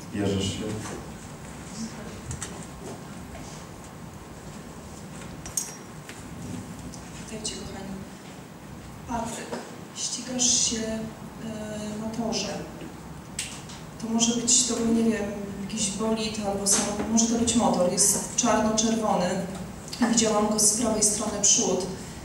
bierzesz się? Witajcie, kochani. Patryk, ścigasz się na torze. To może być, to nie wiem, jakiś bolid albo samochód, może to być motor, jest czarno-czerwony. Widziałam go z prawej strony przód.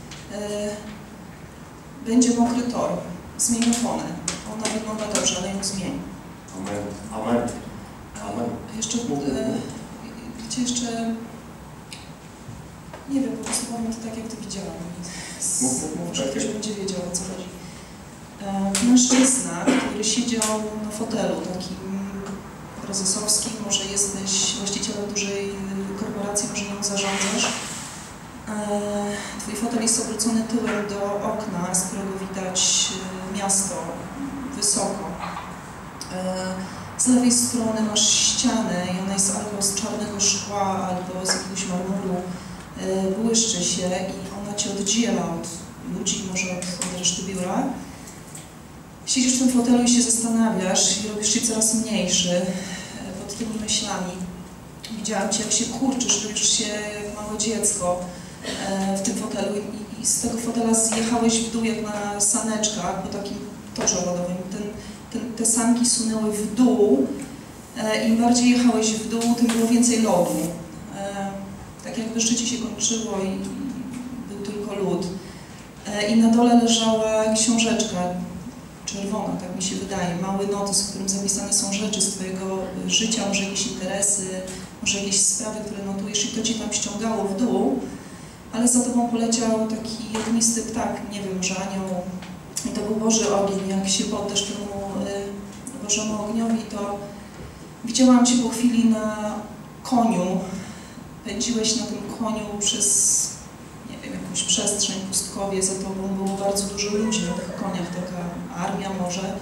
Będzie mokry tor, zmień oponę. Ona wygląda dobrze, ale ją zmień. Amen. Amen. Amen. Jeszcze, wiecie, jeszcze, nie wiem, po prostu powiem to tak, jak to widziałam. Może ktoś będzie wiedział, o co chodzi. Mężczyzna, który siedział na fotelu takim prezesowskim, może jesteś właścicielem dużej korporacji, może nią zarządzasz. Twój fotel jest obrócony tyłem do okna, z którego widać miasto wysoko. Z lewej strony masz ścianę i ona jest albo z czarnego szkła, albo z jakiegoś marmuru. Błyszczy się i ona cię oddziela od ludzi, może od reszty biura. Siedzisz w tym fotelu i się zastanawiasz i robisz się coraz mniejszy pod tymi myślami. Widziałam cię, jak się kurczysz, robisz się jak małe dziecko w tym fotelu i z tego fotela zjechałeś w dół jak na saneczkach po takim torze lodowym. Te sanki sunęły w dół. Im bardziej jechałeś w dół, tym było więcej lodu. Tak jakby życie się kończyło i był tylko lód. I na dole leżała książeczka czerwona, tak mi się wydaje, mały notes, w którym zapisane są rzeczy z twojego życia, może jakieś interesy, może jakieś sprawy, które notujesz i to cię tam ściągało w dół, ale za tobą poleciał taki ognisty ptak, nie wiem, może anioł. I to był Boży ogień. Jak się poddasz temu Bożemu ogniowi, to widziałam cię po chwili na koniu. Pędziłeś na tym koniu przez, nie wiem, jakąś przestrzeń, pustkowie. Za tobą było bardzo dużo ludzi na tych koniach, taka armia może.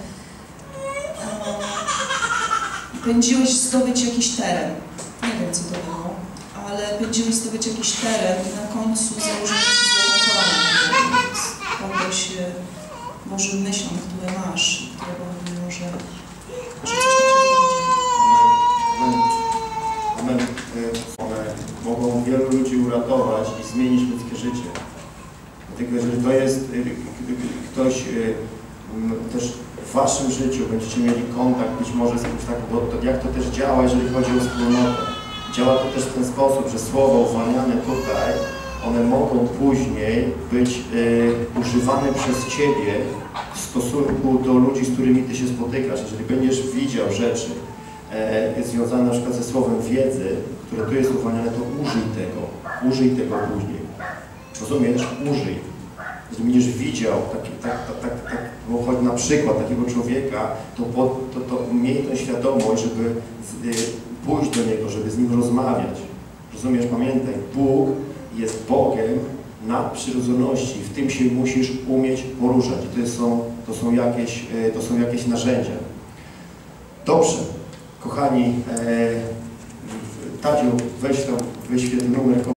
Pędziłeś zdobyć jakiś teren. Nie wiem, co to było, ale pędziłeś zdobyć jakiś teren i na końcu założyłeś ci złotą koronę. Poddał się Bożym myślom, które masz i które powodują, że coś tam się Amen. Amen. One mogą wielu ludzi uratować i zmienić ludzkie życie. Dlatego, jeżeli to jest ktoś też w waszym życiu, będziecie mieli kontakt być może z kimś takim, bo to, jak to też działa, jeżeli chodzi o wspólnotę. Działa to też w ten sposób, że słowa uwalniane tutaj, one mogą później być używane przez ciebie w stosunku do ludzi, z którymi ty się spotykasz. Jeżeli będziesz widział rzeczy związane na przykład ze słowem wiedzy, które tu jest uwalniane, to użyj tego później. Rozumiesz? Użyj. Jeżeli będziesz widział bo choć na przykład takiego człowieka, to miej tę świadomość, żeby pójść do niego, żeby z nim rozmawiać. Rozumiesz? Pamiętaj, Bóg jest Bogiem nadprzyrodzoności. W tym się musisz umieć poruszać. I to są jakieś narzędzia. Dobrze. Kochani, Tadziu, weź ten numer.